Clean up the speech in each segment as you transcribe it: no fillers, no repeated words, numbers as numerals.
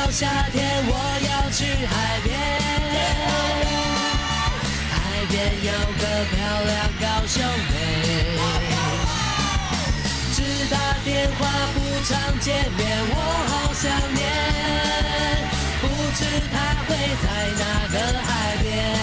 夏天，我要去海边。海边有个漂亮高兄妹，只打电话不常见面，我好想念。不知他会在哪个海边。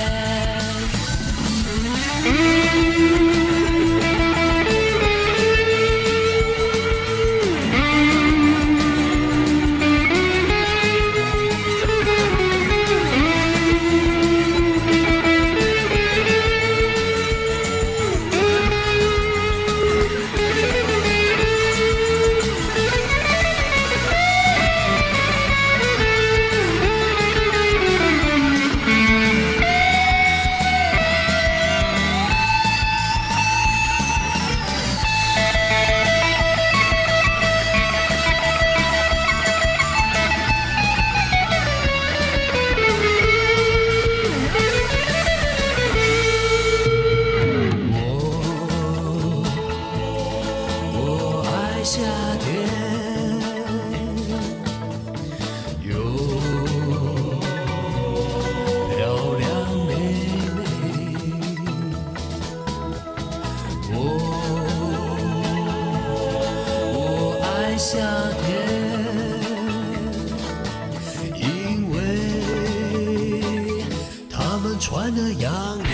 夏天有漂亮妹妹，我爱夏天，因为她们穿的洋